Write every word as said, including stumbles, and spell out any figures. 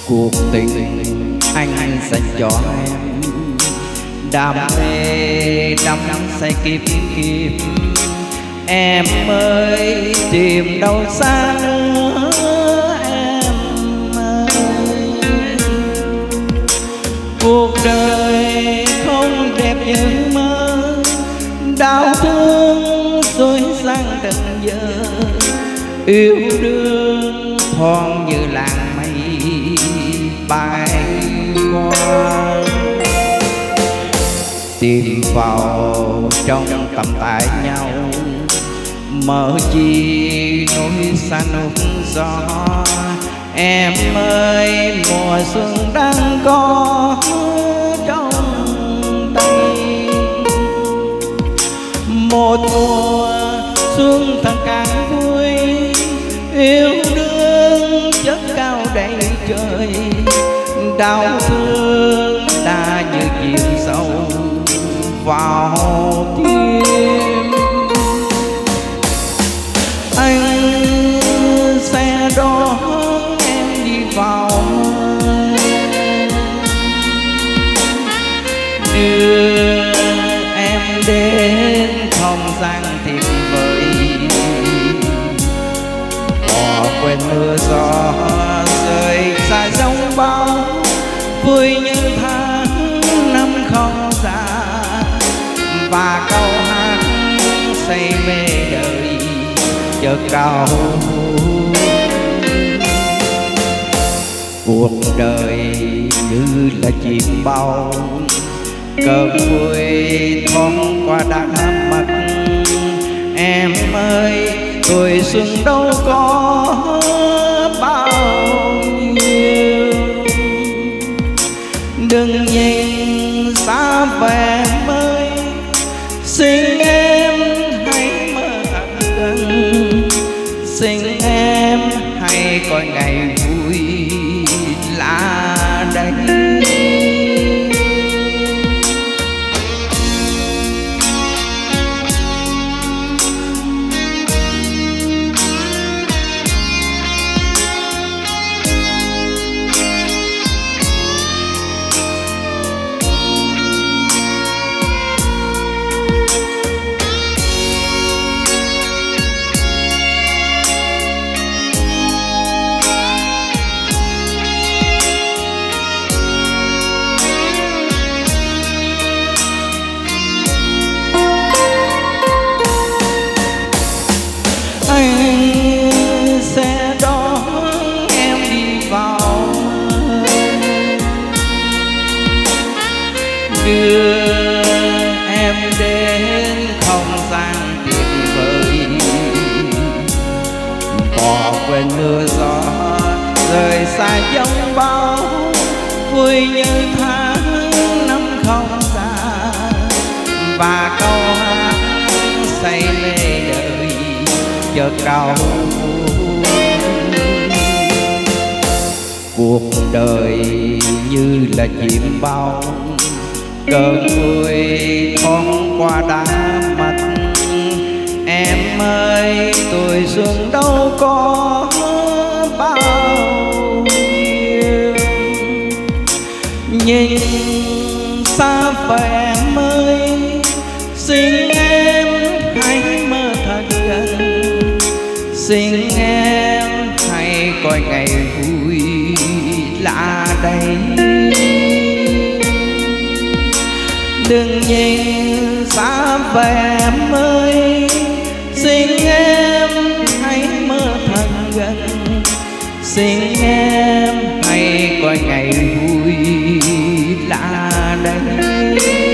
cuộc tình anh dành cho em, đam mê đắm say kiếp kiếp. Em ơi tìm đâu xa nữa em ơi, cuộc đời không đẹp như mơ, đau thương dối sang từng giờ, yêu đương thoáng như làng mây bay qua. Tìm vào trong tầm tay nhau, mở chi núi xa nút gió. Em ơi mùa xuân đang có trong tay, một mùa xuân thật càng vui, yêu đương chất cao đầy trời. Đau thương đã như chìm sâu vào tim, anh sẽ đón em đi vào mơ, đưa em đến không gian tuyệt vời, bỏ quên mưa gió rơi xa giông bão, vui như tháng năm không già. Và câu hát say mê đời chợt cao, cuộc đời như là chim bao, cơn vui thoáng qua đã mất. Em ơi tuổi xuân đâu có bao nhiêu, đừng nhìn xa về em ơi, xin em hãy mơ thật gần, xin em hãy coi ngày vui là đây. Sẽ đón em đi vào mơ, đưa em đến không gian tuyệt vời, bỏ quên mưa gió rời xa giông bão, vui như tháng năm không già. Và câu hát say mê đời chợt cao, cuộc đời như là chim bao, cơn vui thoáng qua đã mất. Em ơi tuổi xuân đâu có bao nhiêu, nhìn xa về em ơi, xin em hãy mơ thật gần, xin em hãy coi ngày vui là đây. Đừng nhìn xa về em ơi, xin em hãy mơ thật gần, xin em hãy coi ngày vui là đây.